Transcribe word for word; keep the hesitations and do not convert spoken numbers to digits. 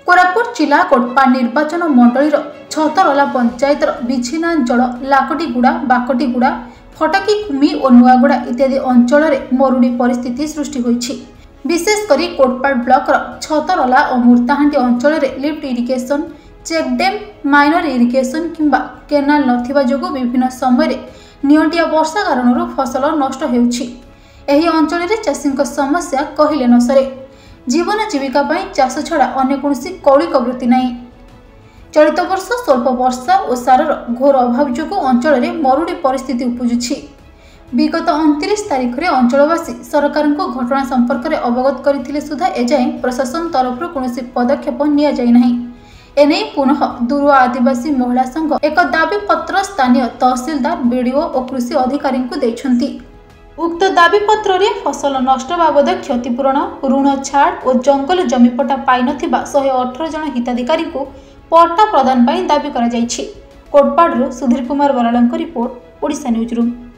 कोरापुट जिला कोटपा निर्वाचन मंडलीर छतरला पंचायतर बिछिनांचल लाकटीगुड़ा बाकटीगुड़ा फटाकीकुमी और नुआगुड़ा इत्यादि अंचल में मरुड़ी परिस्थिति सृष्टि होईछि। विशेषकर कोटपा ब्लॉक छतरला और मूर्ताहांटी अंचल में lift irrigation check dam minor irrigation किंबा केनाल नथिबा जोगु विभिन्न समय नियंटिया वर्षा कारण फसल नष्ट हेउछि। एही अंचल में चाषी समस्या कहिले न सरे। जीवन जीविका पाई चाष छड़ा अन्य कोनोसी कौलिक वृत्ति नहीं। चलित वर्ष स्वल्प वर्षा और सारर घोर अभाव जोगु अंचल में मरुड़ी परिस्थिति उपजुछि। विगत उनतीस तारिख में अंचलवासी सरकार को घटना संपर्क में अवगत करथिले सुधा एजाए प्रशासन तरफ कोनोसी पदक्षेप निया जाय नहीं। एने पुनः दुरुआ आदिवासी महिला संघ एक दाबी पत्र स्थानीय तहसीलदार बीडीओ और कृषि अधिकारी को दैछंती। उक्त दाबी पत्र रे फसल नष्ट बाबद क्षतिपूरण ऋण छाड़ और जंगल जमीपटा पाई नथिबा एक सौ अठारह जन हिताधिकारी को पट्टा प्रदान पाई दाबी करा जायछि। कोटपाडरू सुधीर कुमार बरालଙ୍କ रिपोर्ट ओडिशा न्यूज रूम।